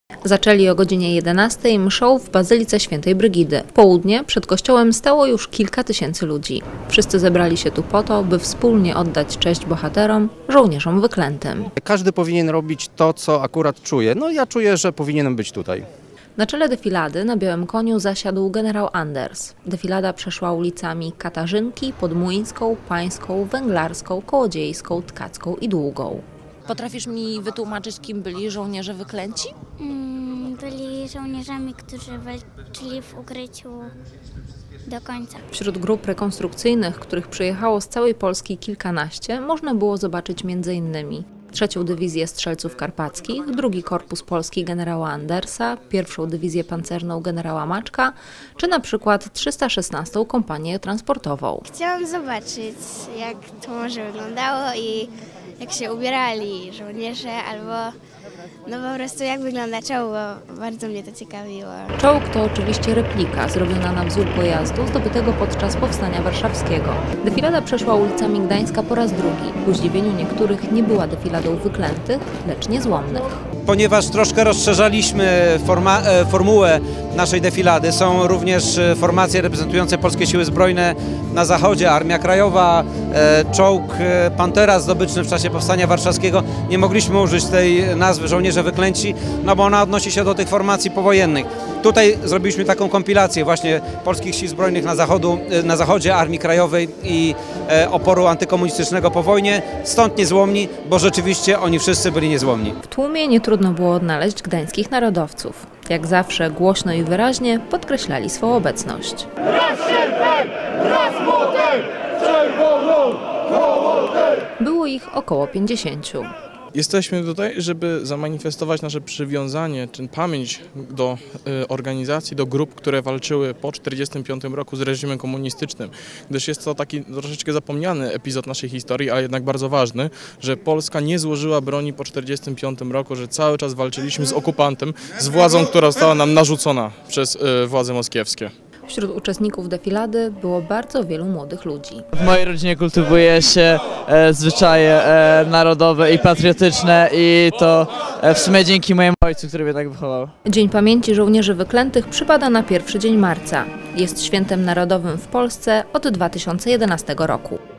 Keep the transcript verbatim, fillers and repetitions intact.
Zaczęli o godzinie jedenastej mszą w Bazylice Świętej Brygidy. W południe przed kościołem stało już kilka tysięcy ludzi. Wszyscy zebrali się tu po to, by wspólnie oddać cześć bohaterom, żołnierzom wyklętym. Każdy powinien robić to, co akurat czuje. No ja czuję, że powinienem być tutaj. Na czele defilady na białym koniu zasiadł generał Anders. Defilada przeszła ulicami Katarzynki, Podmłyńską, Pańską, Węglarską, Kołodziejską, Tkacką i Długą. Potrafisz mi wytłumaczyć, kim byli żołnierze wyklęci? Mm, byli żołnierzami, którzy walczyli w ukryciu do końca. Wśród grup rekonstrukcyjnych, których przyjechało z całej Polski kilkanaście, można było zobaczyć między innymi trzecią Dywizję Strzelców Karpackich, drugi Korpus Polski generała Andersa, pierwszą Dywizję Pancerną generała Maczka, czy na przykład trzysta szesnastą Kompanię Transportową. Chciałam zobaczyć, jak to może wyglądało i jak się ubierali żołnierze, albo no po prostu jak wygląda czołg, bo bardzo mnie to ciekawiło. Czołg to oczywiście replika zrobiona na wzór pojazdu zdobytego podczas Powstania Warszawskiego. Defilada przeszła ulicami Gdańska po raz drugi. Ku zdziwieniu niektórych nie była defiladą wyklętych, lecz niezłomnych. Ponieważ troszkę rozszerzaliśmy forma, formułę naszej defilady, są również formacje reprezentujące Polskie Siły Zbrojne na zachodzie, Armia Krajowa, czołg Pantera zdobyczny w czasie Powstania Warszawskiego. Nie mogliśmy użyć tej nazwy żołnierze wyklęci, no bo ona odnosi się do tych formacji powojennych. Tutaj zrobiliśmy taką kompilację właśnie Polskich Sił Zbrojnych na, zachodu, na zachodzie, Armii Krajowej i oporu antykomunistycznego po wojnie. Stąd niezłomni, bo rzeczywiście oni wszyscy byli niezłomni. W tłumie nie trudno było odnaleźć gdańskich narodowców. Jak zawsze głośno i wyraźnie podkreślali swą obecność. Raz sierpem, raz młotem, czerwoną hołotę! Było ich około pięćdziesięciu. Jesteśmy tutaj, żeby zamanifestować nasze przywiązanie, czy pamięć do y, organizacji, do grup, które walczyły po tysiąc dziewięćset czterdziestym piątym roku z reżimem komunistycznym, gdyż jest to taki troszeczkę zapomniany epizod naszej historii, a jednak bardzo ważny, że Polska nie złożyła broni po tysiąc dziewięćset czterdziestym piątym roku, że cały czas walczyliśmy z okupantem, z władzą, która została nam narzucona przez y, władze moskiewskie. Wśród uczestników defilady było bardzo wielu młodych ludzi. W mojej rodzinie kultywuje się e, zwyczaje e, narodowe i patriotyczne i to e, w sumie dzięki mojemu ojcu, który mnie tak wychował. Dzień Pamięci Żołnierzy Wyklętych przypada na pierwszy dzień marca. Jest świętem narodowym w Polsce od dwa tysiące jedenastego roku.